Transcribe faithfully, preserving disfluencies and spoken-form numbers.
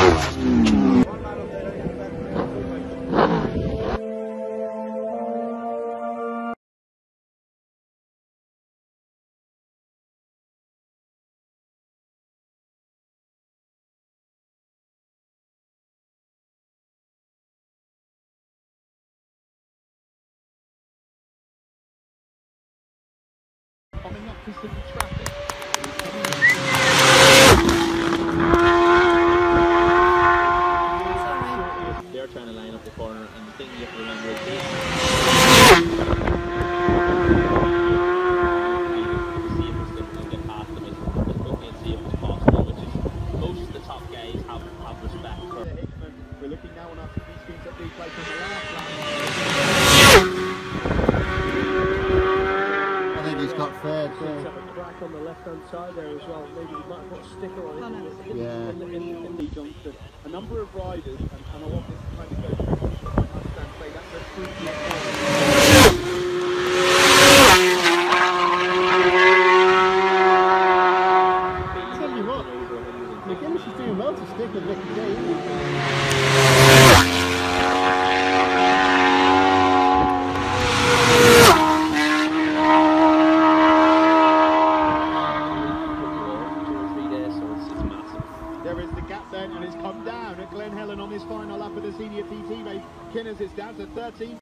Coming up to some traffic. They're trying to line up the corner, and the thing you have to remember is this. See if it's difficult to get past them as quickly and see if it's possible, which is most of the top guys have, have respect for Hickman. We're looking now on our T V screens at replay from the last line. He's got third. Seems to have a crack on the left-hand side there as well. Maybe he might have got a sticker on it. Oh, no. Yeah. In the, in, in the Johnston. A number of riders, and, and I want this to kind of go through. I understand, say that's a three Tell you what, McGinnis is doing well to stick with Ricky Day, isn't he? And it's come down at Glen Helen on this final lap of the senior P T race. Kinners is down to thirteen